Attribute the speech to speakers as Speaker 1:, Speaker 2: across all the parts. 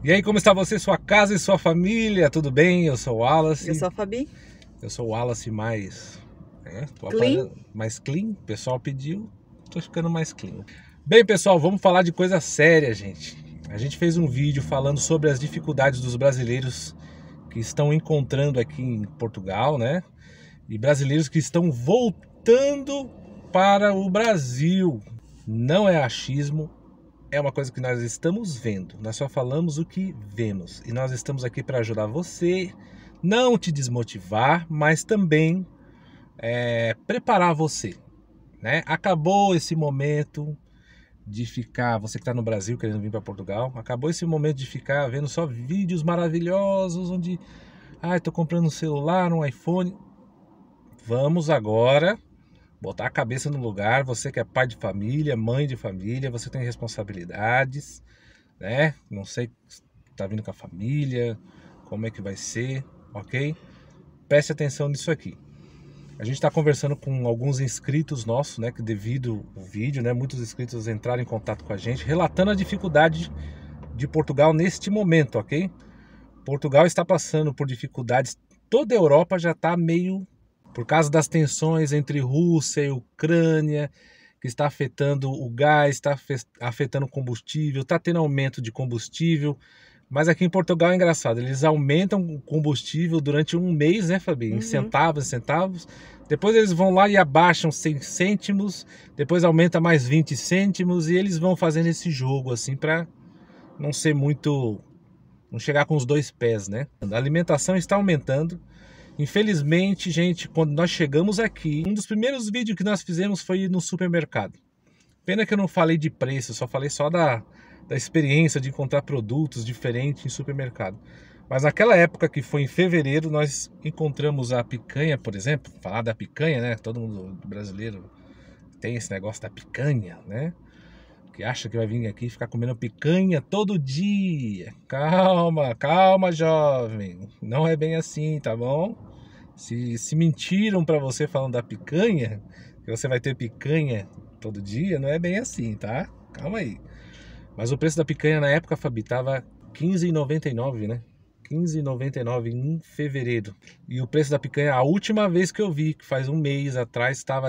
Speaker 1: E aí, como está você, sua casa e sua família? Tudo bem? Eu sou o Wallace.
Speaker 2: Eu sou a Fabi.
Speaker 1: Eu sou o Wallace mais... tô
Speaker 2: Clean.
Speaker 1: mais clean. O pessoal pediu, tô ficando mais clean. Bem, pessoal, vamos falar de coisa séria, gente. A gente fez um vídeo falando sobre as dificuldades dos brasileiros que estão encontrando aqui em Portugal, né? E brasileiros que estão voltando para o Brasil. Não é achismo. É uma coisa que nós estamos vendo, nós só falamos o que vemos. E nós estamos aqui para ajudar você, não te desmotivar, mas também preparar você, né? Acabou esse momento de ficar, você que está no Brasil querendo vir para Portugal, acabou esse momento de ficar vendo só vídeos maravilhosos, onde, estou comprando um celular, um iPhone. Vamos agora botar a cabeça no lugar. Você que é pai de família, mãe de família, você tem responsabilidades, né? Não sei se tá vindo com a família, como é que vai ser, ok? Preste atenção nisso aqui. A gente está conversando com alguns inscritos nossos, né? Que devido ao vídeo, né? Muitos inscritos entraram em contato com a gente, relatando a dificuldade de Portugal neste momento, ok? Portugal está passando por dificuldades. Toda a Europa já está meio... por causa das tensões entre Rússia e Ucrânia, que está afetando o gás, está afetando o combustível, está tendo aumento de combustível. Mas aqui em Portugal é engraçado, eles aumentam o combustível durante um mês, né, Fabi? Em centavos. Depois eles vão lá e abaixam 100 cêntimos, depois aumenta mais 20 cêntimos e eles vão fazendo esse jogo assim para não ser muito... não chegar com os dois pés, né? A alimentação está aumentando. Infelizmente, gente, quando nós chegamos aqui, um dos primeiros vídeos que nós fizemos foi no supermercado. Pena que eu não falei de preço, só falei só da experiência de encontrar produtos diferentes em supermercado. Mas naquela época, que foi em fevereiro, nós encontramos a picanha, por exemplo. Falar da picanha, né? Todo mundo brasileiro tem esse negócio da picanha, né? Que acha que vai vir aqui ficar comendo picanha todo dia. Calma, calma, jovem. Não é bem assim, tá bom? Se mentiram pra você falando da picanha, que você vai ter picanha todo dia, não é bem assim, tá? Calma aí. Mas o preço da picanha na época, Fabi, tava R$15,99, né? R$15,99 em fevereiro. E o preço da picanha, a última vez que eu vi, que faz um mês atrás, estava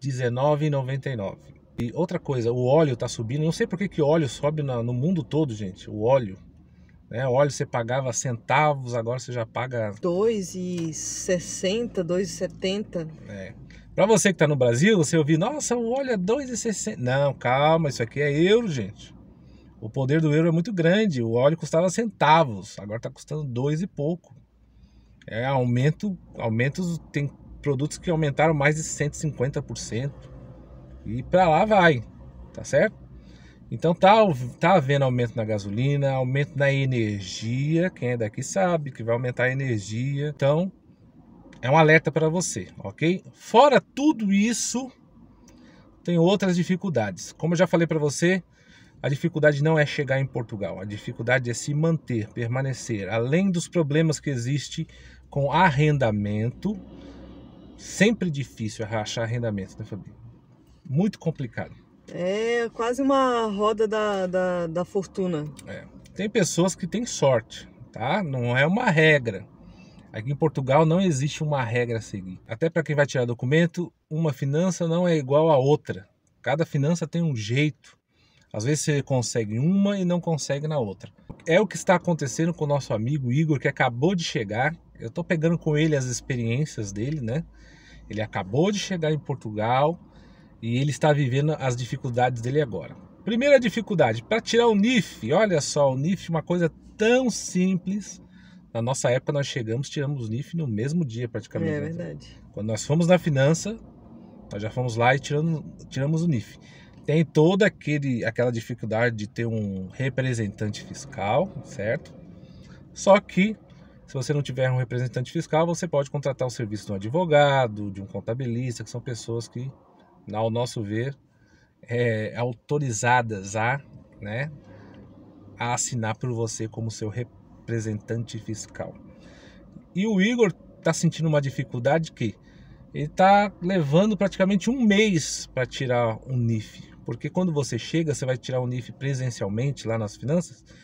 Speaker 1: R$19,99. E outra coisa, o óleo tá subindo. Não sei por que óleo sobe no mundo todo, gente. O óleo, né? O óleo você pagava centavos, agora você já paga...
Speaker 2: R$2,60, R$2,70.
Speaker 1: Para você que tá no Brasil, você ouvir, nossa, o óleo é R$2,60. Não, calma, isso aqui é euro, gente. O poder do euro é muito grande. O óleo custava centavos, agora tá custando 2 e pouco. Aumentos, tem produtos que aumentaram mais de 150%. E para lá vai, tá certo? Então tá havendo aumento na gasolina, aumento na energia. Quem é daqui sabe que vai aumentar a energia. Então é um alerta para você, ok? Fora tudo isso, tem outras dificuldades. Como eu já falei para você, a dificuldade não é chegar em Portugal. A dificuldade é se manter, permanecer. Além dos problemas que existe com arrendamento, sempre difícil achar arrendamento, né, Fabi? Muito complicado.
Speaker 2: É quase uma roda da fortuna.
Speaker 1: Tem pessoas que têm sorte, tá? Não é uma regra. Aqui em Portugal não existe uma regra a seguir. Até para quem vai tirar documento, uma finança não é igual a outra. Cada finança tem um jeito. Às vezes você consegue uma e não consegue na outra. É o que está acontecendo com o nosso amigo Igor, que acabou de chegar. Eu estou pegando com ele as experiências dele, né? Ele acabou de chegar em Portugal e ele está vivendo as dificuldades dele agora. Primeira dificuldade, para tirar o NIF. Olha só, o NIF é uma coisa tão simples. Na nossa época nós tiramos o NIF no mesmo dia praticamente.
Speaker 2: É verdade.
Speaker 1: Quando nós fomos na finança, nós já fomos lá e tiramos o NIF. Tem toda aquela dificuldade de ter um representante fiscal, certo? Só que, se você não tiver um representante fiscal, você pode contratar o serviço de um advogado, de um contabilista, que são pessoas que, ao nosso ver, autorizadas né, a assinar por você como seu representante fiscal. E o Igor está sentindo uma dificuldade que ele está levando praticamente um mês para tirar um NIF. Porque quando você chega, você vai tirar o NIF presencialmente lá nas finanças,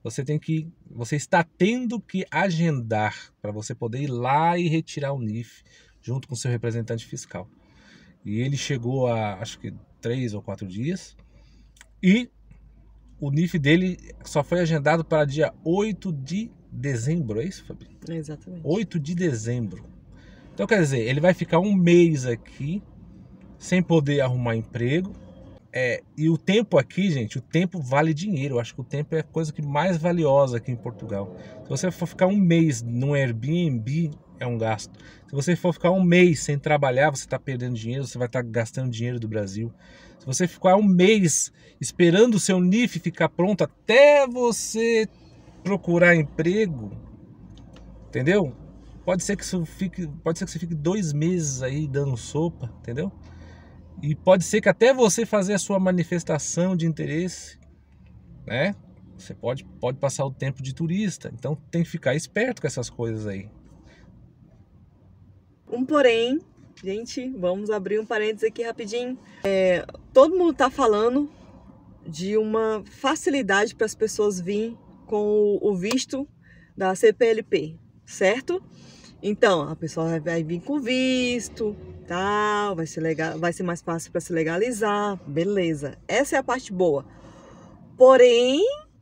Speaker 1: você está tendo que agendar para você poder ir lá e retirar o NIF junto com o seu representante fiscal. E ele chegou a, acho que 3 ou 4 dias, e o NIF dele só foi agendado para dia 8 de dezembro, é isso, Fabi?
Speaker 2: Exatamente.
Speaker 1: 8 de dezembro. Então, quer dizer, ele vai ficar um mês aqui, sem poder arrumar emprego. E o tempo aqui, gente, o tempo vale dinheiro. Eu acho que o tempo é a coisa que mais valiosa aqui em Portugal. Se você for ficar um mês num Airbnb, é um gasto. Se você for ficar um mês sem trabalhar, você está perdendo dinheiro, você vai estar gastando dinheiro do Brasil. Se você ficar um mês esperando o seu NIF ficar pronto até você procurar emprego, entendeu? Pode ser que você fique 2 meses aí dando sopa, entendeu? E pode ser que até você fazer a sua manifestação de interesse, né? Você pode passar o tempo de turista. Então tem que ficar esperto com essas coisas aí.
Speaker 2: Um porém, gente, vamos abrir um parênteses aqui rapidinho. Todo mundo tá falando de uma facilidade para as pessoas virem com o visto da CPLP, certo? Então, a pessoa vai vir com visto, tal, vai ser mais fácil para se legalizar, beleza. Essa é a parte boa. Porém,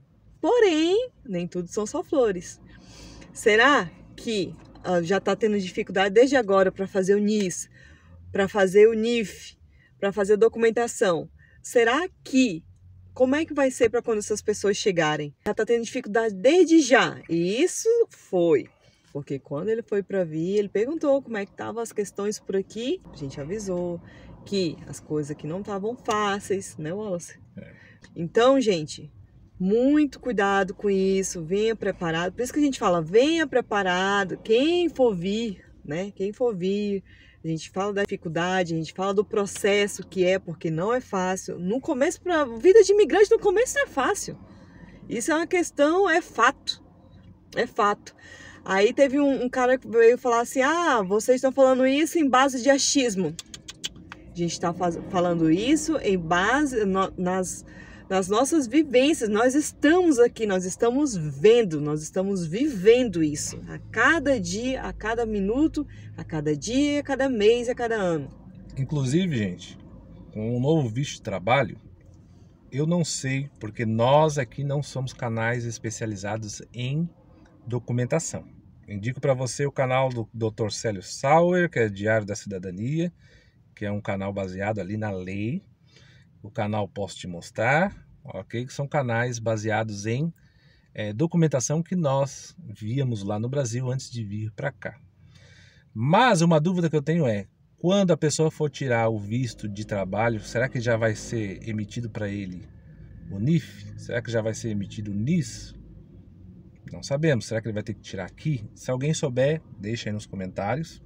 Speaker 2: nem tudo são só flores. Será que já está tendo dificuldade desde agora para fazer o NIS, para fazer o NIF, para fazer documentação? Será que como é que vai ser para quando essas pessoas chegarem? Já está tendo dificuldade desde já. E isso foi porque quando ele foi para vir, ele perguntou como é que estavam as questões por aqui. A gente avisou que as coisas aqui não estavam fáceis, né, Wallace? Então, gente, muito cuidado com isso, venha preparado. Por isso que a gente fala, venha preparado. Quem for vir, né? Quem for vir, a gente fala da dificuldade, a gente fala do processo que é, porque não é fácil. No começo, para a vida de imigrante, no começo não é fácil. Isso é uma questão, é fato. É fato. Aí teve um cara que veio falar assim, vocês estão falando isso em base de achismo. A gente está falando isso em base nas nossas vivências. Nós estamos aqui, nós estamos vendo, nós estamos vivendo isso. A cada dia, a cada minuto, a cada dia, a cada mês, a cada ano.
Speaker 1: Inclusive, gente, com o novo visto de trabalho, eu não sei, porque nós aqui não somos canais especializados em documentação. Indico para você o canal do Dr. Célio Sauer, que é Diário da Cidadania, que é um canal baseado ali na lei. O canal Posso Te Mostrar, ok? Que são canais baseados em documentação que nós víamos lá no Brasil antes de vir para cá. Mas uma dúvida que eu tenho é, quando a pessoa for tirar o visto de trabalho, será que já vai ser emitido para ele o NIF? Será que já vai ser emitido o NIS? Não sabemos. Será que ele vai ter que tirar aqui? Se alguém souber, deixa aí nos comentários.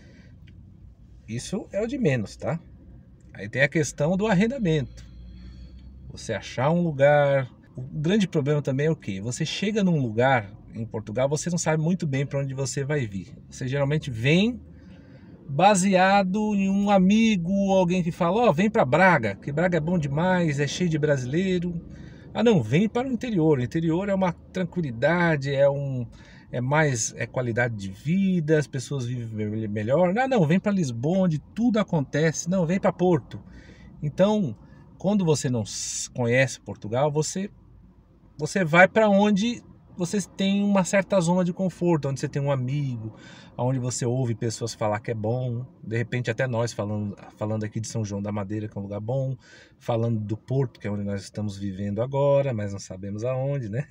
Speaker 1: Isso é o de menos, tá? Aí tem a questão do arrendamento. Você achar um lugar. O grande problema também é o quê? Você chega num lugar em Portugal, você não sabe muito bem para onde você vai vir. Você geralmente vem baseado em um amigo, alguém que fala, vem para Braga, que Braga é bom demais, é cheio de brasileiro. Não, vem para o interior. O interior é uma tranquilidade, é mais qualidade de vida, as pessoas vivem melhor. Não, vem para Lisboa, onde tudo acontece. Não, vem para Porto. Então, quando você não conhece Portugal, você vai para onde você tem uma certa zona de conforto, onde você tem um amigo, onde você ouve pessoas falar que é bom, de repente até nós falando aqui de São João da Madeira, que é um lugar bom, falando do Porto, que é onde nós estamos vivendo agora, mas não sabemos aonde, né?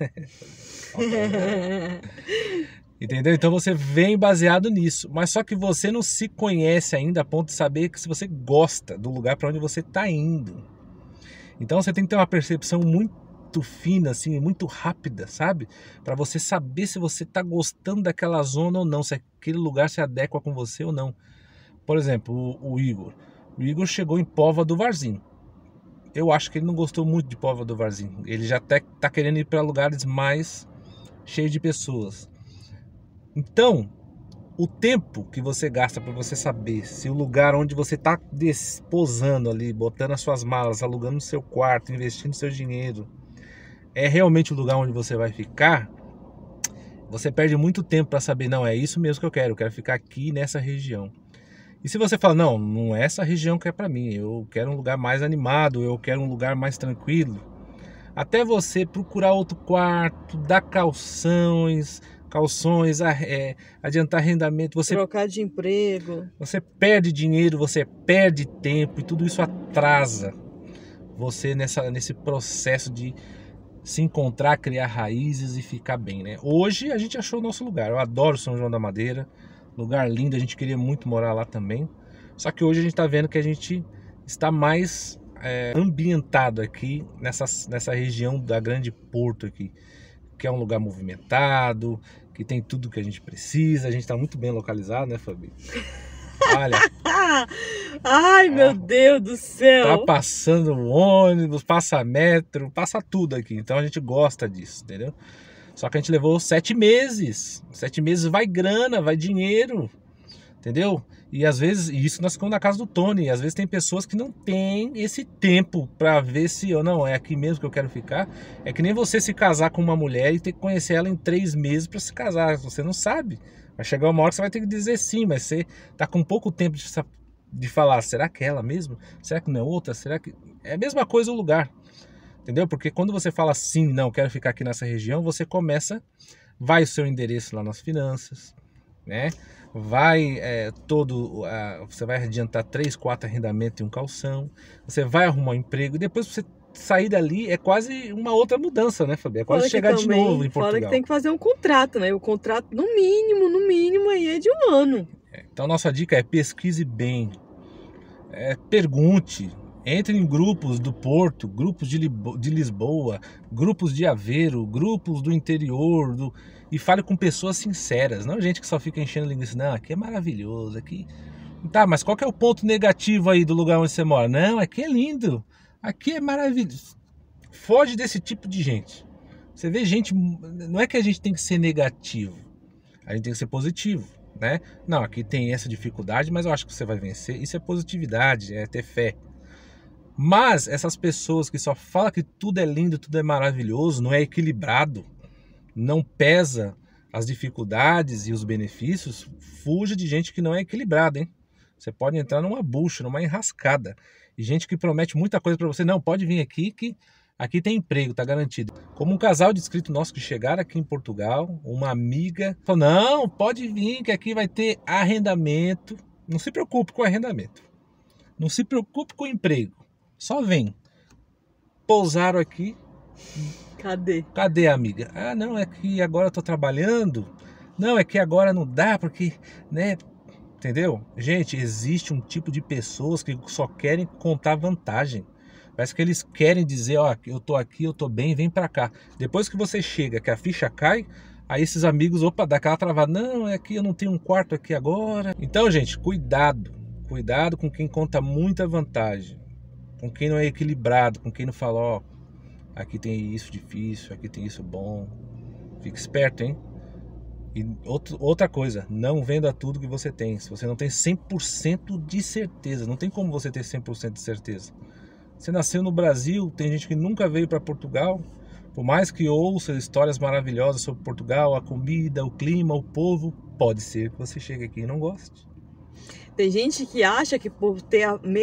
Speaker 1: Entendeu? Então você vem baseado nisso, mas só que você não se conhece ainda a ponto de saber que se você gosta do lugar para onde você está indo. Então você tem que ter uma percepção muito fina, assim, muito rápida, sabe? Para você saber se você está gostando daquela zona ou não, se aquele lugar se adequa com você ou não. Por exemplo, o Igor. O Igor chegou em Póvoa do Varzim. Eu acho que ele não gostou muito de Póvoa do Varzim. Ele já até está querendo ir para lugares mais cheios de pessoas. Então, o tempo que você gasta para você saber se o lugar onde você está desposando ali, botando as suas malas, alugando o seu quarto, investindo seu dinheiro, é realmente o lugar onde você vai ficar, você perde muito tempo para saber, não, é isso mesmo que eu quero ficar aqui nessa região. E se você fala, não, não é essa região que é para mim, eu quero um lugar mais animado, eu quero um lugar mais tranquilo, até você procurar outro quarto, dar calções, adiantar arrendamento,
Speaker 2: trocar de emprego,
Speaker 1: você perde dinheiro, você perde tempo e tudo isso atrasa você nesse processo de se encontrar, criar raízes e ficar bem, né? Hoje a gente achou o nosso lugar. Eu adoro São João da Madeira, lugar lindo, a gente queria muito morar lá também. Só que hoje a gente está vendo que a gente está mais ambientado aqui nessa região da Grande Porto aqui, que é um lugar movimentado, que tem tudo que a gente precisa. A gente está muito bem localizado, né, Fabi? Olha.
Speaker 2: Ai, meu Deus do céu.
Speaker 1: Tá passando ônibus, passa metro, passa tudo aqui. Então a gente gosta disso, entendeu? Só que a gente levou 7 meses. 7 meses vai grana, vai dinheiro, entendeu? E às vezes, isso nós ficamos na casa do Tony. E às vezes tem pessoas que não têm esse tempo pra ver se ou não, é aqui mesmo que eu quero ficar. É que nem você se casar com uma mulher e ter que conhecer ela em 3 meses pra se casar. Você não sabe. Vai chegar uma hora que você vai ter que dizer sim, mas você tá com pouco tempo de falar, será que é ela mesmo? Será que não é outra? Será que... É a mesma coisa o lugar, entendeu? Porque quando você fala sim, não, quero ficar aqui nessa região, você começa, vai o seu endereço lá nas finanças, né? Vai você vai adiantar 3, 4 arrendamentos e um calção, você vai arrumar um emprego, e depois você sair dali é quase uma outra mudança, né, Fabi? É quase chegar de novo em Portugal.
Speaker 2: Fora que tem que fazer um contrato, né? O contrato no mínimo aí é de 1 ano.
Speaker 1: Então nossa dica é pesquise bem, pergunte, entre em grupos do Porto, grupos de Lisboa, grupos de Aveiro, grupos do interior, e fale com pessoas sinceras, não gente que só fica enchendo linguiça. Não, aqui é maravilhoso, aqui... Tá, mas qual que é o ponto negativo aí do lugar onde você mora? Não, aqui é lindo, aqui é maravilhoso. Foge desse tipo de gente. Você vê gente... Não é que a gente tem que ser negativo, a gente tem que ser positivo, né? Não, aqui tem essa dificuldade, mas eu acho que você vai vencer. Isso é positividade, é ter fé. Mas essas pessoas que só falam que tudo é lindo, tudo é maravilhoso, não é equilibrado, não pesa as dificuldades e os benefícios, fuja de gente que não é equilibrada, hein? Você pode entrar numa bucha, numa enrascada. E gente que promete muita coisa para você. Não, pode vir aqui que aqui tem emprego, tá garantido. Como um casal de inscritos nossos que chegaram aqui em Portugal, uma amiga falou, não, pode vir que aqui vai ter arrendamento. Não se preocupe com arrendamento. Não se preocupe com emprego. Só vem. Pousaram aqui. Cadê, amiga? Ah, não, é que agora eu tô trabalhando. Não, é que agora não dá porque, né? Entendeu? Gente, existe um tipo de pessoas que só querem contar vantagem. Parece que eles querem dizer, ó, eu tô aqui, eu tô bem, vem pra cá. Depois que você chega, que a ficha cai, aí esses amigos, opa, dá aquela travada. Não, é que eu não tenho um quarto aqui agora. Então, gente, cuidado. Cuidado com quem conta muita vantagem. Com quem não é equilibrado, com quem não fala, ó, aqui tem isso difícil, aqui tem isso bom. Fique esperto, hein? E outra coisa, não venda tudo que você tem. Se você não tem 100% de certeza, não tem como você ter 100% de certeza. Você nasceu no Brasil, tem gente que nunca veio para Portugal. Por mais que ouça histórias maravilhosas sobre Portugal, a comida, o clima, o povo, pode ser que você chegue aqui e não goste.
Speaker 2: Tem gente que acha que por ter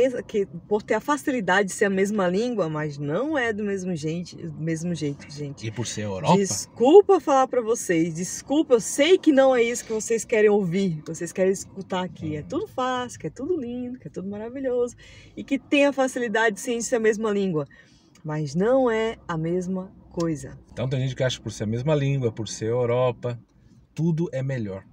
Speaker 2: a facilidade de ser a mesma língua, mas não é do mesmo jeito, gente.
Speaker 1: E por ser Europa?
Speaker 2: Desculpa falar para vocês, desculpa, eu sei que não é isso que vocês querem ouvir, que vocês querem escutar aqui. É tudo fácil, que é tudo lindo, que é tudo maravilhoso e que tem a facilidade de ser a mesma língua, mas não é a mesma coisa.
Speaker 1: Então tem gente que acha que por ser a mesma língua, por ser Europa, tudo é melhor.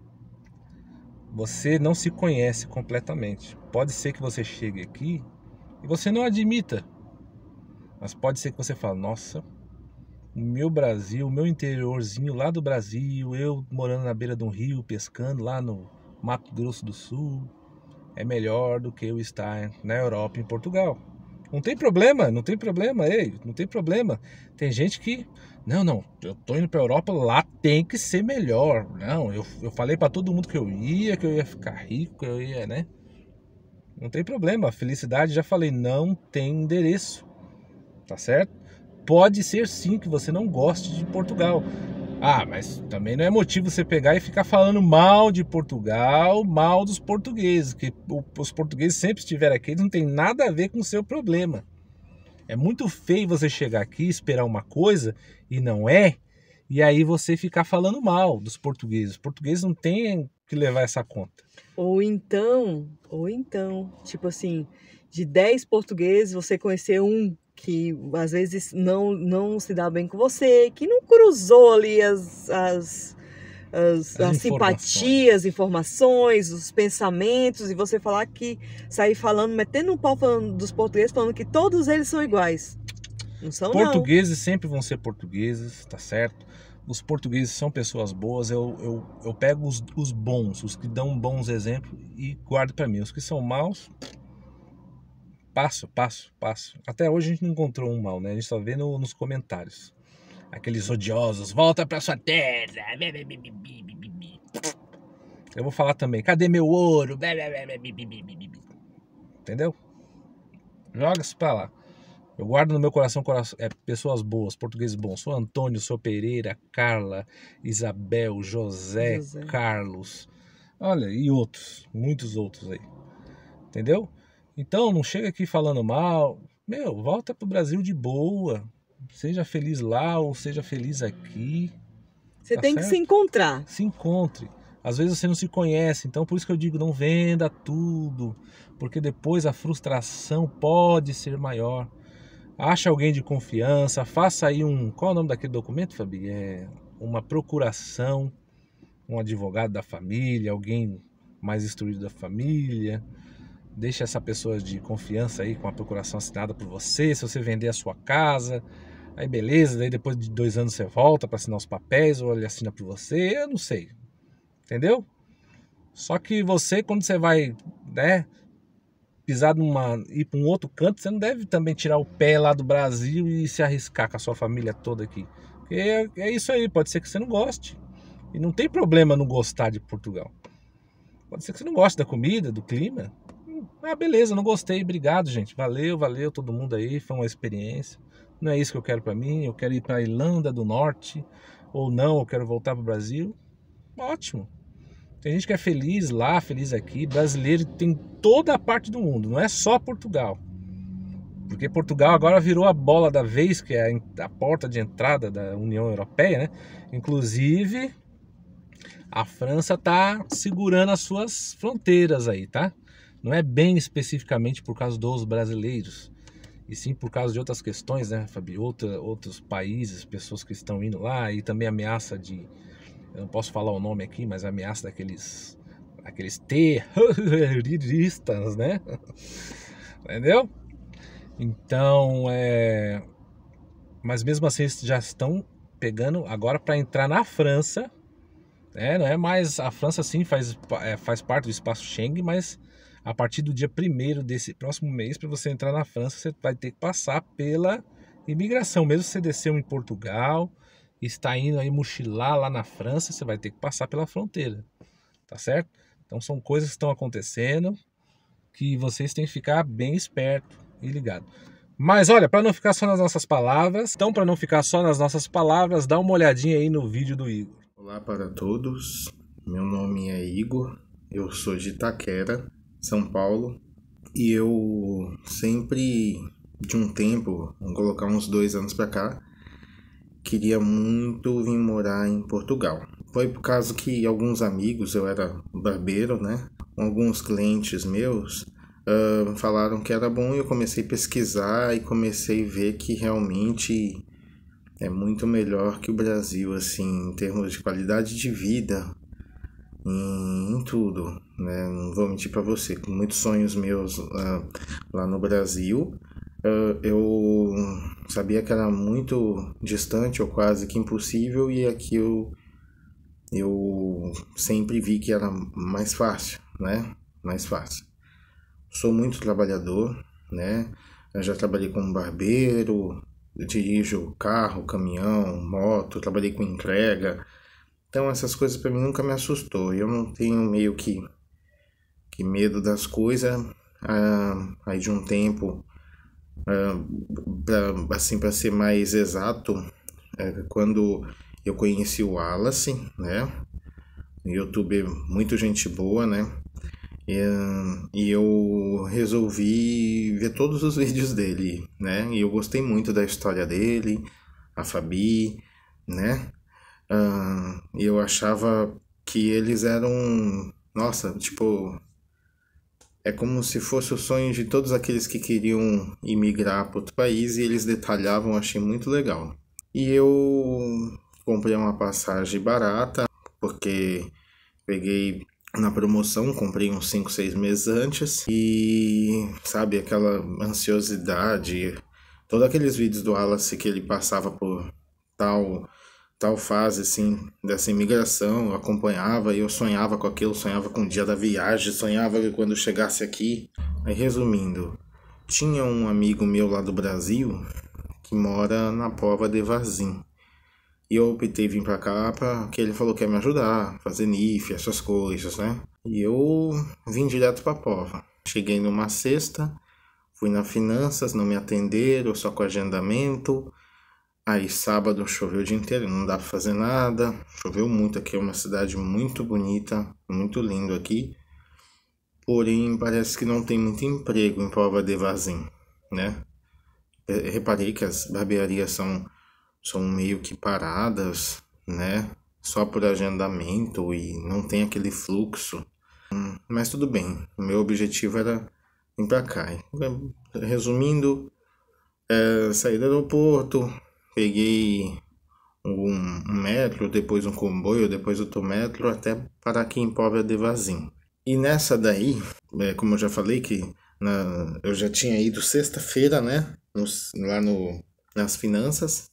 Speaker 1: Você não se conhece completamente. Pode ser que você chegue aqui e você não admita. Mas pode ser que você fale, nossa, o meu Brasil, o meu interiorzinho lá do Brasil, eu morando na beira de um rio, pescando lá no Mato Grosso do Sul, é melhor do que eu estar na Europa, em Portugal. Não tem problema, não tem problema, não tem problema. Tem gente que, não, eu tô indo pra Europa, lá tem que ser melhor. Não, eu falei pra todo mundo que eu ia ficar rico, que eu ia, né? Não tem problema, a felicidade, já falei, não tem endereço, tá certo? pode ser sim que você não goste de Portugal. Ah, mas também não é motivo você pegar e ficar falando mal de Portugal, mal dos portugueses, que os portugueses sempre estiveram aqui, eles não tem nada a ver com o seu problema. É muito feio você chegar aqui, esperar uma coisa e não é, e aí você ficar falando mal dos portugueses. Os portugueses não têm que levar essa conta.
Speaker 2: Ou então, tipo assim, de 10 portugueses, você conhecer um que às vezes não se dá bem com você, que não cruzou ali as simpatias, informações, os pensamentos, e você falar que sair falando, metendo um pau falando dos portugueses, falando que todos eles são iguais. Não são,
Speaker 1: portugueses sempre vão ser portugueses, tá certo? Os portugueses são pessoas boas. Eu pego os bons, os que dão bons exemplos e guardo para mim. Os que são maus, passo. Até hoje a gente não encontrou um mal, né? A gente só vê nos comentários. Aqueles odiosos, volta pra sua terra. Eu vou falar também, cadê meu ouro? Entendeu? Joga isso pra lá. Eu guardo no meu coração pessoas boas, portugueses bons. Sou Antônio, sou Pereira, Carla, Isabel, José, Carlos. Olha, e outros, muitos outros aí. Entendeu? Então, não chega aqui falando mal. Meu, volta pro Brasil de boa. Seja feliz lá ou seja feliz aqui.
Speaker 2: Você tem que se encontrar.
Speaker 1: Se encontre. Às vezes você não se conhece, então por isso que eu digo, não venda tudo. Porque depois a frustração pode ser maior. Acha alguém de confiança, faça aí qual é o nome daquele documento, Fabi? É uma procuração, um advogado da família, alguém mais instruído da família. Deixa essa pessoa de confiança aí com a procuração assinada por você, se você vender a sua casa. Aí beleza, daí depois de 2 anos você volta para assinar os papéis ou ele assina por você, eu não sei. Entendeu? Só que você, quando você vai, né, ir para um outro canto, você não deve também tirar o pé lá do Brasil e se arriscar com a sua família toda aqui. Porque é isso aí, pode ser que você não goste. E não tem problema não gostar de Portugal. Pode ser que você não goste da comida, do clima. Ah, beleza, não gostei, obrigado, gente. Valeu todo mundo aí, foi uma experiência. Não é isso que eu quero para mim, eu quero ir para a Irlanda do Norte, ou não, eu quero voltar para o Brasil. Ótimo. Tem gente que é feliz lá, feliz aqui. Brasileiro tem toda a parte do mundo, não é só Portugal. Porque Portugal agora virou a bola da vez, que é a porta de entrada da União Europeia, né? Inclusive, a França tá segurando as suas fronteiras aí, tá? Não é bem especificamente por causa dos brasileiros, e sim por causa de outras questões, né, Fabi? Outros países, pessoas que estão indo lá, e também ameaça de... Eu não posso falar o nome aqui, mas a ameaça daqueles terroristas, né? Entendeu? Então, mas mesmo assim eles já estão pegando agora para entrar na França, né? Não é mais... A França sim faz parte do espaço Schengen, mas a partir do dia 1º desse próximo mês, para você entrar na França, você vai ter que passar pela imigração. Mesmo se você desceu em Portugal, está indo aí mochilar lá na França, você vai ter que passar pela fronteira, tá certo? Então são coisas que estão acontecendo que vocês têm que ficar bem esperto e ligado. Mas olha, para não ficar só nas nossas palavras, dá uma olhadinha aí no vídeo do Igor.
Speaker 3: Olá para todos, meu nome é Igor, eu sou de Itaquera, São Paulo, e eu sempre, de um tempo, vamos colocar uns 2 anos para cá, queria muito vir morar em Portugal. Foi por causa que alguns amigos, eu era barbeiro, né? Alguns clientes meus falaram que era bom, e eu comecei a pesquisar e comecei a ver que realmente é muito melhor que o Brasil, assim, em termos de qualidade de vida, em tudo, né? Não vou mentir para você, com muitos sonhos meus lá no Brasil, eu sabia que era muito distante ou quase que impossível, e aqui eu sempre vi que era mais fácil, né? Mais fácil. Sou muito trabalhador, né? Eu já trabalhei como barbeiro, eu dirijo carro, caminhão, moto, trabalhei com entrega. Então essas coisas para mim nunca me assustou. Eu não tenho meio que medo das coisas. Aí de um tempo Para ser mais exato, quando eu conheci o Wallace, né? YouTube muito gente boa, né? E eu resolvi ver todos os vídeos dele, né? E eu gostei muito da história dele, a Fabi, né? E eu achava que eles eram, nossa, tipo, é como se fosse o sonho de todos aqueles que queriam imigrar para outro país e eles detalhavam, achei muito legal. E eu comprei uma passagem barata, porque peguei na promoção, comprei uns 5, 6 meses antes e, sabe, aquela ansiosidade, todos aqueles vídeos do Wallace que ele passava por tal fase, assim, dessa imigração, eu acompanhava e eu sonhava com aquilo, sonhava com o dia da viagem, sonhava que quando chegasse aqui. Aí, resumindo, tinha um amigo meu lá do Brasil que mora na Pova de Varzim. E eu optei vir pra cá porque ele falou que ia me ajudar, fazer NIF, essas coisas, né? E eu vim direto pra Pova. Cheguei numa sexta, fui na Finanças, não me atenderam, só com agendamento. Aí sábado choveu o dia inteiro, não dá pra fazer nada. Choveu muito aqui, é uma cidade muito bonita, muito lindo aqui. Porém, parece que não tem muito emprego em Pova de Varzim, né? Reparei que as barbearias são meio que paradas, né? Só por agendamento e não tem aquele fluxo. Mas tudo bem, o meu objetivo era vir pra cá. Resumindo, saí do aeroporto, peguei um metro, depois um comboio, depois outro metro, até parar aqui em Póvoa de Varzim. E nessa daí, como eu já falei, eu já tinha ido sexta-feira, né? Lá nas Finanças.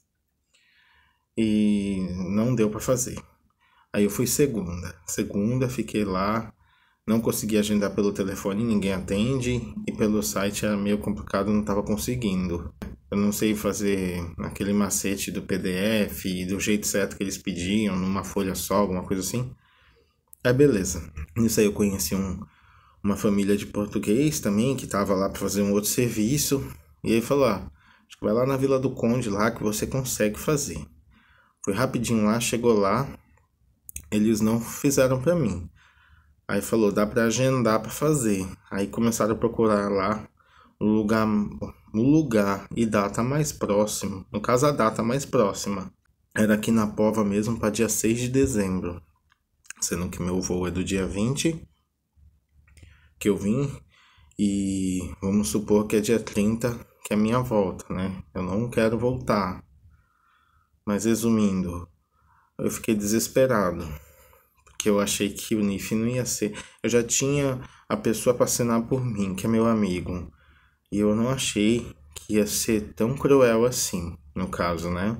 Speaker 3: E não deu para fazer. Aí eu fui segunda fiquei lá, não consegui agendar pelo telefone, ninguém atende, e pelo site era meio complicado, não estava conseguindo. Eu não sei fazer aquele macete do PDF, do jeito certo que eles pediam, numa folha só, alguma coisa assim. Aí beleza, nisso aí eu conheci uma família de português também, que estava lá para fazer um outro serviço, e ele falou, acho que vai lá na Vila do Conde lá que você consegue fazer. Fui rapidinho lá, chegou lá, eles não fizeram pra mim. Aí falou, dá pra agendar pra fazer. Aí começaram a procurar lá o lugar e data mais próximo. No caso, a data mais próxima era aqui na Pova mesmo, para dia 6 de dezembro. Sendo que meu voo é do dia 20, que eu vim. E vamos supor que é dia 30, que é a minha volta, né? Eu não quero voltar. Mas resumindo, eu fiquei desesperado, porque eu achei que o NIF não ia ser. Eu já tinha a pessoa para assinar por mim, que é meu amigo, e eu não achei que ia ser tão cruel assim, no caso, né?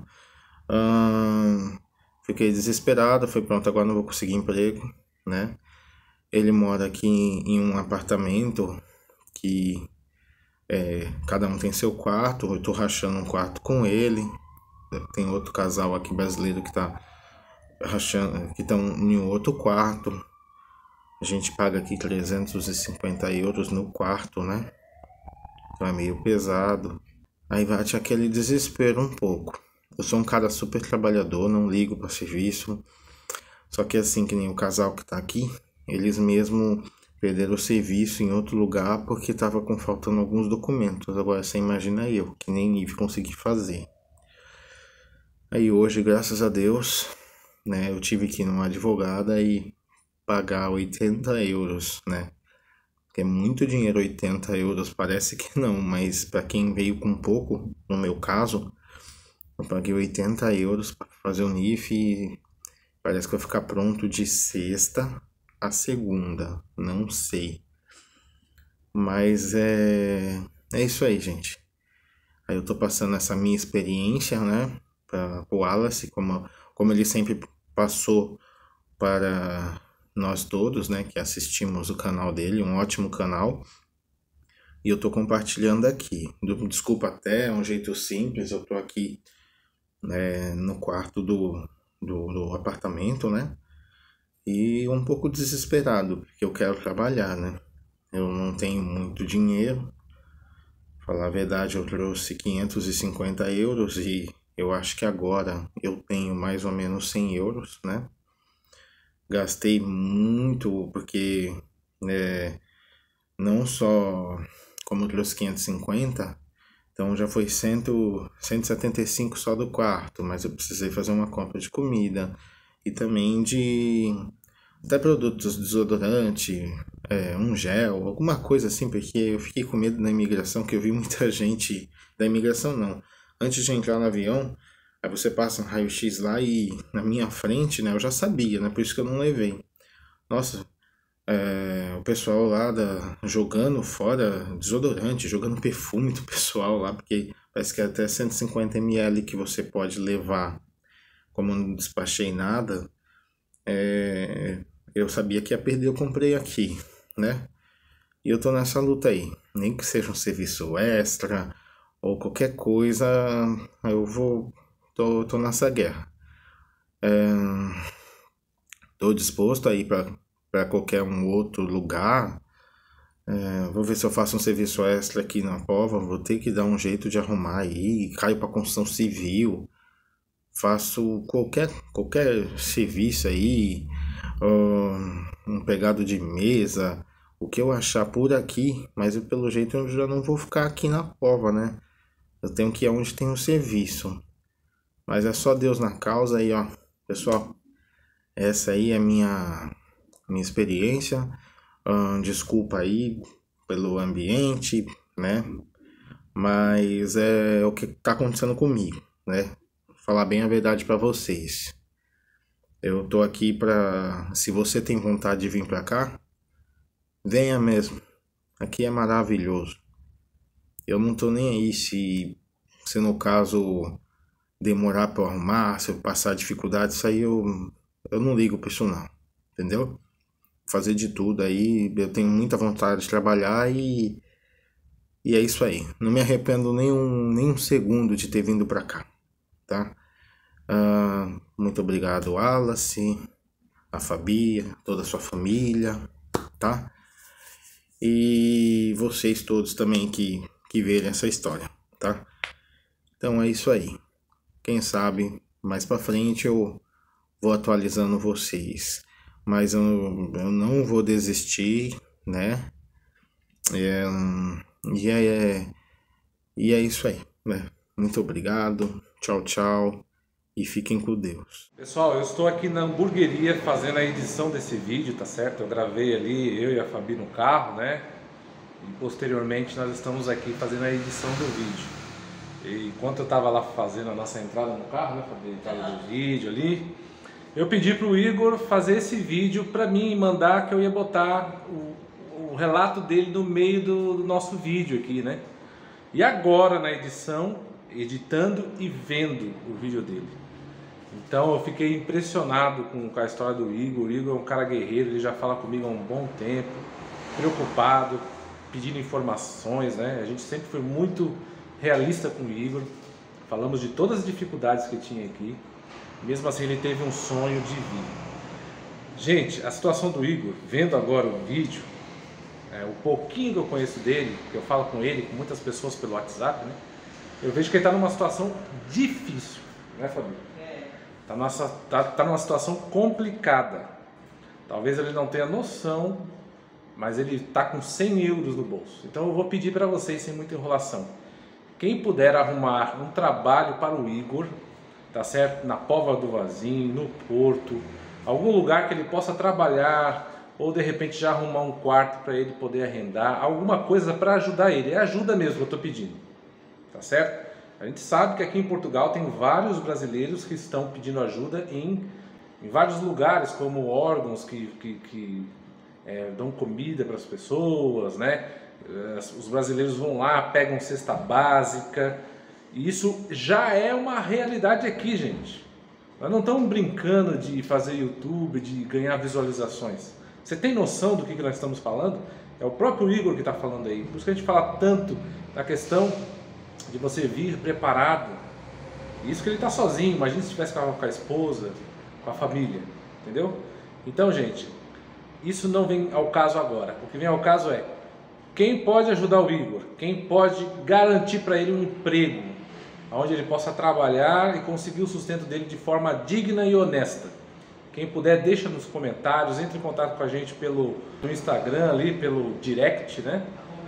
Speaker 3: Fiquei desesperado, foi pronto, agora não vou conseguir emprego, né? Ele mora aqui em um apartamento que cada um tem seu quarto, eu tô rachando um quarto com ele. Tem outro casal aqui brasileiro que tá rachando, que estão em outro quarto. A gente paga aqui 350 euros no quarto, né? Então é meio pesado. Aí bate aquele desespero um pouco. Eu sou um cara super trabalhador, não ligo para serviço. Só que assim, que nem o casal que tá aqui, eles mesmo perderam o serviço em outro lugar porque tava faltando alguns documentos. Agora você imagina eu, que nem nível consegui fazer. Aí hoje, graças a Deus, né, eu tive que ir numa advogada e pagar 80 euros, né? Que é muito dinheiro, 80 euros, parece que não, mas para quem veio com pouco, no meu caso, eu paguei 80 euros para fazer o NIF e parece que vai ficar pronto de sexta a segunda, não sei. Mas é isso aí, gente. Aí eu tô passando essa minha experiência, né, para o Wallace, como ele sempre passou para nós todos, né, que assistimos o canal dele, um ótimo canal. E eu tô compartilhando aqui. Desculpa até, é um jeito simples, eu tô aqui no quarto do apartamento, né, e um pouco desesperado, porque eu quero trabalhar, né. Eu não tenho muito dinheiro, Falar a verdade, eu trouxe 550 euros e eu acho que agora eu tenho mais ou menos 100 euros, né? Gastei muito porque não só como eu trouxe 550, então já foi 175 só do quarto, mas eu precisei fazer uma compra de comida e também de até produtos, desodorante, um gel, alguma coisa assim, porque eu fiquei com medo da imigração, que eu vi muita gente, da imigração não, antes de entrar no avião, aí você passa um raio-x lá e na minha frente, né, eu já sabia, né, por isso que eu não levei. Nossa, o pessoal lá jogando fora desodorante, jogando perfume do pessoal lá, porque parece que é até 150 ml que você pode levar. Como eu não despachei nada, eu sabia que ia perder, eu comprei aqui, né? E eu tô nessa luta aí, nem que seja um serviço extra ou qualquer coisa, tô nessa guerra. Tô disposto a ir para qualquer um outro lugar. Vou ver se eu faço um serviço extra aqui na Pova. Vou ter que dar um jeito de arrumar aí. Caio para construção civil. Faço qualquer serviço aí. Um pegado de mesa. O que eu achar por aqui. Mas pelo jeito eu já não vou ficar aqui na Pova, né? Eu tenho que ir aonde tem um serviço. Mas é só Deus na causa aí, ó. Pessoal, essa aí é a minha experiência. Desculpa aí pelo ambiente, né? Mas é o que tá acontecendo comigo, né? Vou falar bem a verdade para vocês. Eu tô aqui pra... Se você tem vontade de vir pra cá, venha mesmo. Aqui é maravilhoso. Eu não tô nem aí se no caso demorar pra arrumar, se eu passar dificuldade, isso aí eu não ligo pra isso não, entendeu? Fazer de tudo aí, eu tenho muita vontade de trabalhar e é isso aí. Não me arrependo nem um segundo de ter vindo pra cá, tá? Muito obrigado, Wallace, a Fabi, toda a sua família, tá? E vocês todos também que verem essa história, tá? Então é isso aí. Quem sabe mais pra frente eu vou atualizando vocês. Mas eu não vou desistir, né? E é isso aí, né? Muito obrigado, tchau, tchau e fiquem com Deus.
Speaker 1: Pessoal, eu estou aqui na hamburgueria fazendo a edição desse vídeo, tá certo? Eu gravei ali, eu e a Fabi no carro, né? E posteriormente nós estamos aqui fazendo a edição do vídeo. E enquanto eu estava lá fazendo a nossa entrada no carro, né, Fabi? A entrada do vídeo ali, eu pedi para o Igor fazer esse vídeo para mim e mandar, que eu ia botar o relato dele no meio do nosso vídeo aqui, né? E agora na edição, editando e vendo o vídeo dele. Então eu fiquei impressionado com a história do Igor. O Igor é um cara guerreiro, ele já fala comigo há um bom tempo, preocupado, pedindo informações, né? A gente sempre foi muito realista com o Igor, falamos de todas as dificuldades que tinha aqui. Mesmo assim ele teve um sonho de vir. Gente, a situação do Igor, vendo agora o vídeo, o pouquinho que eu conheço dele, que eu falo com ele, com muitas pessoas pelo WhatsApp, né? Eu vejo que ele está numa situação difícil, né, Fabi? Tá numa situação complicada. Talvez ele não tenha noção, mas ele está com 100 euros no bolso. Então eu vou pedir para vocês, sem muita enrolação, quem puder arrumar um trabalho para o Igor, tá certo? Na Póvoa do Varzim, no Porto, algum lugar que ele possa trabalhar, ou de repente já arrumar um quarto para ele poder arrendar, alguma coisa para ajudar ele. É ajuda mesmo que eu estou pedindo, tá certo? A gente sabe que aqui em Portugal tem vários brasileiros que estão pedindo ajuda em vários lugares, como órgãos que dão comida para as pessoas, né? Os brasileiros vão lá, pegam cesta básica. E isso já é uma realidade aqui, gente. Nós não estamos brincando de fazer YouTube, de ganhar visualizações. Você tem noção do que nós estamos falando? É o próprio Igor que está falando aí. Por isso que a gente fala tanto da questão de você vir preparado. Isso que ele está sozinho. Imagina se estivesse com a esposa, com a família. Entendeu? Então, gente, isso não vem ao caso agora. O que vem ao caso é: Quem pode ajudar o Igor? Quem pode garantir para ele um emprego, onde ele possa trabalhar e conseguir o sustento dele de forma digna e honesta? Quem puder, deixa nos comentários, entre em contato com a gente no Instagram ali, pelo direct, né?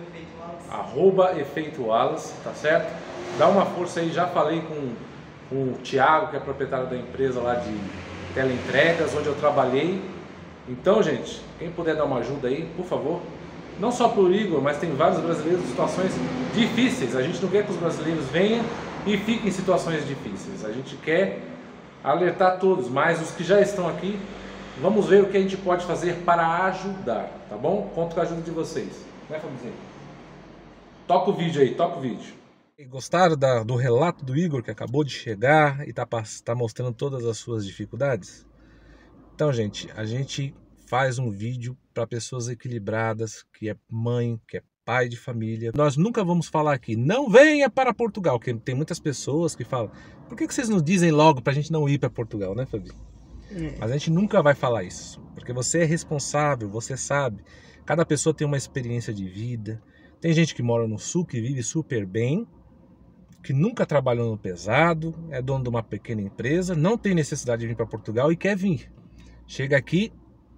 Speaker 1: @EfeitoWallace, tá certo? Dá uma força aí, já falei com o Thiago, que é proprietário da empresa lá de teleentregas, onde eu trabalhei. Então, gente, quem puder dar uma ajuda aí, por favor. Não só para o Igor, mas tem vários brasileiros em situações difíceis. A gente não quer que os brasileiros venham e fiquem em situações difíceis. A gente quer alertar todos, mas os que já estão aqui, vamos ver o que a gente pode fazer para ajudar, tá bom? Conto com a ajuda de vocês. Né, Fabizinho? Toca o vídeo aí, toca o vídeo. Gostaram do relato do Igor, que acabou de chegar e tá mostrando todas as suas dificuldades? Então, gente, a gente faz um vídeo para pessoas equilibradas, que é mãe, que é pai de família. Nós nunca vamos falar aqui, não venha para Portugal, porque tem muitas pessoas que falam, por que vocês não dizem logo para a gente não ir para Portugal, né, Fabi? Mas a gente nunca vai falar isso, porque você é responsável, você sabe, cada pessoa tem uma experiência de vida. Tem gente que mora no sul, que vive super bem, que nunca trabalhou no pesado, é dono de uma pequena empresa, não tem necessidade de vir para Portugal e quer vir. Chega aqui,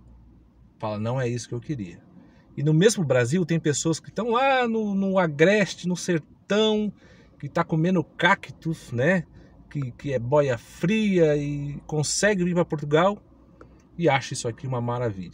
Speaker 1: fala, não é isso que eu queria. E no mesmo Brasil tem pessoas que estão lá no agreste, no sertão, que está comendo cactos, né? Que é boia fria e consegue vir para Portugal e acha isso aqui uma maravilha.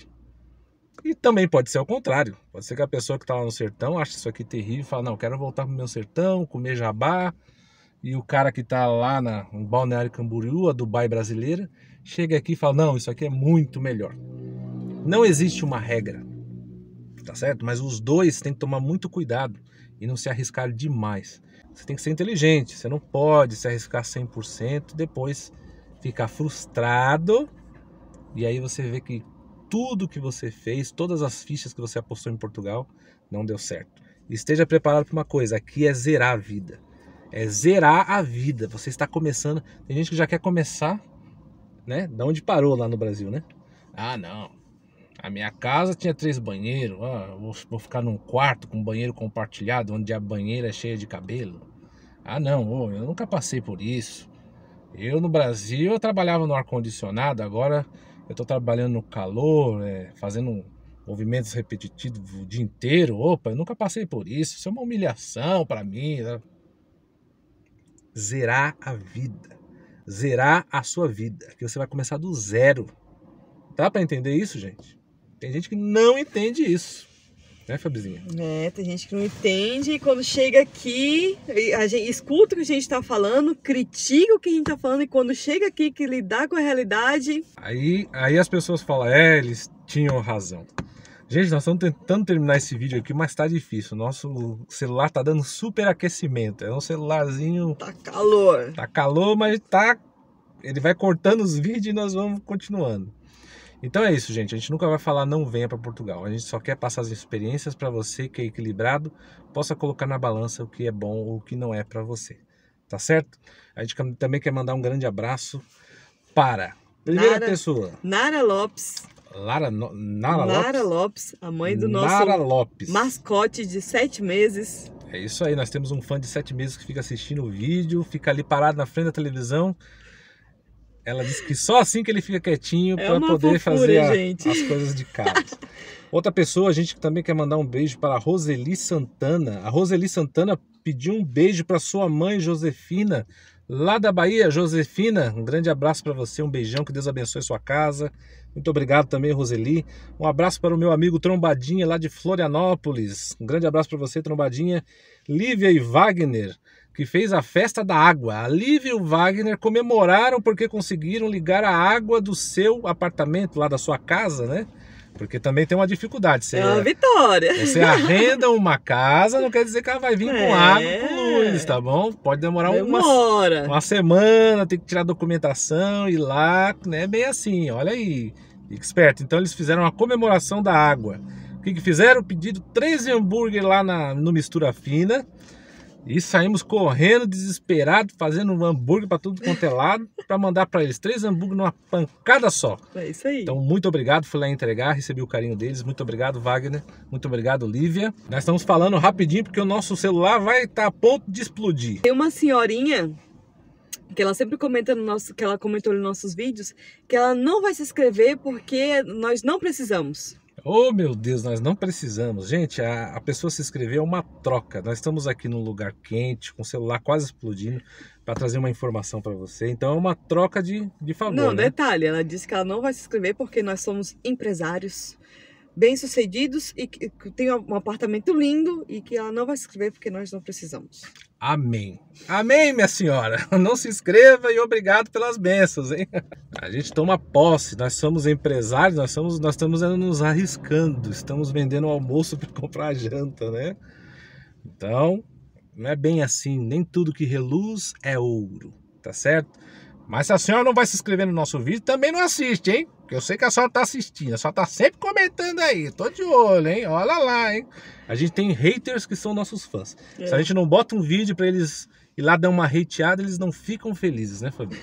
Speaker 1: E também pode ser ao contrário. Pode ser que a pessoa que está lá no sertão ache isso aqui terrível e fala, não, quero voltar para o meu sertão, comer jabá. E o cara que está lá no Balneário Camboriú, a Dubai brasileira, chega aqui e fala, não, isso aqui é muito melhor. Não existe uma regra, tá certo? Mas os dois têm que tomar muito cuidado e não se arriscar demais. Você tem que ser inteligente, você não pode se arriscar 100%, depois ficar frustrado e aí você vê que tudo que você fez, todas as fichas que você apostou em Portugal, não deu certo. Esteja preparado para uma coisa, aqui é zerar a vida. É zerar a vida. Você está começando, tem gente que já quer começar, né? Da onde parou lá no Brasil, né? Ah, não. A minha casa tinha 3 banheiros. Vou ficar num quarto com banheiro compartilhado, onde a banheira é cheia de cabelo. Ah, não. Eu nunca passei por isso. Eu no Brasil eu trabalhava no ar-condicionado, agora eu estou trabalhando no calor, fazendo movimentos repetitivos o dia inteiro. Opa, eu nunca passei por isso. Isso é uma humilhação para mim. Né? Zerar a vida. Zerar a sua vida. Que você vai começar do zero. Dá para entender isso, gente? Tem gente que não entende isso. Né, Fabizinha?
Speaker 2: Tem gente que não entende e quando chega aqui, a gente escuta o que a gente está falando, critica o que a gente está falando e quando chega aqui que lidar com a realidade... Aí
Speaker 1: as pessoas falam, eles tinham razão. Gente, nós estamos tentando terminar esse vídeo aqui, mas tá difícil. Nosso celular tá dando super aquecimento. É um celularzinho...
Speaker 2: Tá calor.
Speaker 1: Tá calor, mas ele vai cortando os vídeos e nós vamos continuando. Então é isso, gente. A gente nunca vai falar não venha para Portugal. A gente só quer passar as experiências para você que é equilibrado, possa colocar na balança o que é bom ou o que não é para você. Tá certo? A gente também quer mandar um grande abraço para primeira pessoa.
Speaker 2: Nara Lopes.
Speaker 1: Nara
Speaker 2: Lopes, a mãe do nosso
Speaker 1: Lopes.
Speaker 2: Mascote de 7 meses.
Speaker 1: É isso aí. Nós temos um fã de 7 meses que fica assistindo o vídeo, fica ali parado na frente da televisão. Ela disse que só assim que ele fica quietinho para poder fazer as coisas de casa. Outra pessoa, a gente também quer mandar um beijo para a Roseli Santana. A Roseli Santana pediu um beijo para sua mãe, Josefina, lá da Bahia. Josefina, um grande abraço para você, um beijão, que Deus abençoe sua casa. Muito obrigado também, Roseli. Um abraço para o meu amigo Trombadinha, lá de Florianópolis. Um grande abraço para você, Trombadinha. Lívia e Wagner, que fez a festa da água. A Lívia e o Wagner comemoraram porque conseguiram ligar a água do seu apartamento, lá da sua casa, né? Porque também tem uma dificuldade.
Speaker 2: É uma vitória.
Speaker 1: Você arrenda uma casa, não quer dizer que ela vai vir com água, com luz, tá bom? Pode demorar uma semana, tem que tirar a documentação, ir lá, não é bem assim, olha aí. Fique esperto. Então eles fizeram uma comemoração da água. O que fizeram? Pediram 13 hambúrguer lá no Mistura Fina. E saímos correndo, desesperado, fazendo um hambúrguer para tudo quanto é lado, para mandar para eles 3 hambúrgueres numa pancada só.
Speaker 2: É isso aí.
Speaker 1: Então, muito obrigado, fui lá entregar, recebi o carinho deles. Muito obrigado, Wagner. Muito obrigado, Lívia. Nós estamos falando rapidinho porque o nosso celular vai estar a ponto de explodir.
Speaker 2: Tem uma senhorinha que ela sempre comenta que ela comentou nos nossos vídeos, que ela não vai se inscrever porque nós não precisamos.
Speaker 1: Oh, meu Deus, nós não precisamos. Gente, a pessoa se inscrever é uma troca. Nós estamos aqui num lugar quente, com o celular quase explodindo, para trazer uma informação para você. Então é uma troca de favor.
Speaker 2: Não,
Speaker 1: né?
Speaker 2: detalhe, ela disse que ela não vai se inscrever porque nós somos empresários bem-sucedidos e que tem um apartamento lindo e que ela não vai se inscrever porque nós não precisamos.
Speaker 1: Amém. Amém, minha senhora. Não se inscreva e obrigado pelas bênçãos, hein? A gente toma posse, nós somos empresários, nós estamos nos arriscando, estamos vendendo almoço para comprar janta, né? Então, não é bem assim, nem tudo que reluz é ouro, tá certo? Mas se a senhora não vai se inscrever no nosso vídeo, também não assiste, hein? Porque eu sei que a senhora tá assistindo, a senhora tá sempre comentando aí, tô de olho, hein? Olha lá, hein? A gente tem haters que são nossos fãs. Se a gente não bota um vídeo pra eles ir lá dar uma hateada, eles não ficam felizes, né, Fabi?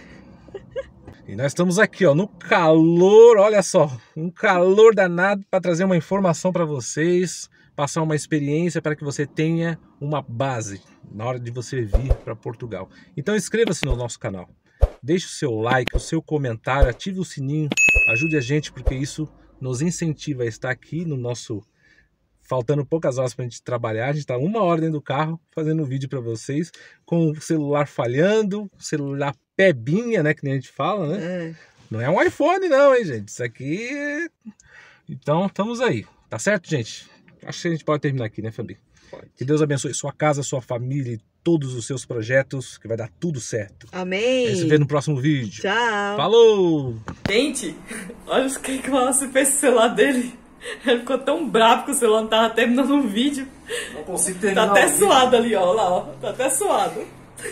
Speaker 1: E nós estamos aqui, ó, no calor, olha só, um calor danado para trazer uma informação para vocês, passar uma experiência para que você tenha uma base na hora de você vir para Portugal. Então inscreva-se no nosso canal. Deixe o seu like, o seu comentário, ative o sininho, ajude a gente porque isso nos incentiva a estar aqui no nosso... Faltando poucas horas para a gente trabalhar, a gente está 1 hora dentro do carro fazendo um vídeo para vocês, com o celular falhando, celular pebinha, né, que nem a gente fala, né?
Speaker 2: É.
Speaker 1: Não é um iPhone não, hein, gente? Isso aqui... Então, estamos aí, tá certo, gente? Acho que a gente pode terminar aqui, né, Fabi?
Speaker 2: Pode.
Speaker 1: Que Deus abençoe sua casa, sua família e todos os seus projetos, que vai dar tudo certo.
Speaker 2: Amém.
Speaker 1: A gente se vê no próximo vídeo.
Speaker 2: Tchau.
Speaker 1: Falou!
Speaker 2: Gente, olha o que o Wallace fez com o celular dele. Ele ficou tão bravo que o celular não tava terminando um vídeo.
Speaker 1: Não consigo terminar.
Speaker 2: Tá até suado ali, ó. Lá, ó. Tá até suado.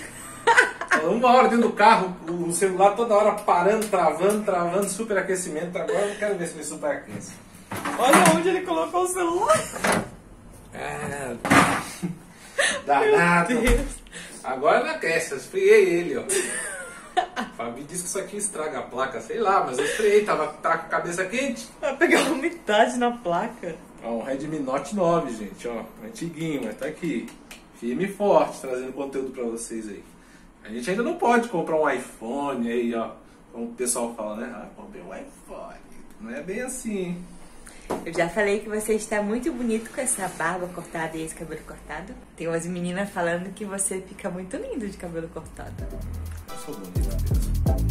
Speaker 1: 1 hora dentro do carro, o celular toda hora parando, travando, superaquecimento. Agora eu não quero ver se ele superaquece.
Speaker 2: Olha onde ele colocou o celular.
Speaker 1: Danado.
Speaker 2: Meu Deus.
Speaker 1: Agora não aquece, eu esfriei ele, ó. Fabi disse que isso aqui estraga a placa, sei lá, mas eu esfriei, tá com a cabeça quente.
Speaker 2: Vai pegar umidade na placa.
Speaker 1: Ó, um Redmi Note 9, gente, ó, antiguinho, mas tá aqui, firme e forte, trazendo conteúdo pra vocês aí. A gente ainda não pode comprar um iPhone aí, ó, como o pessoal fala, né? Ah, comprei um iPhone. Não é bem assim, hein?
Speaker 4: Eu já falei que você está muito bonito com essa barba cortada e esse cabelo cortado. Tem umas meninas falando que você fica muito lindo de cabelo cortado.
Speaker 1: Eu sou bonita mesmo.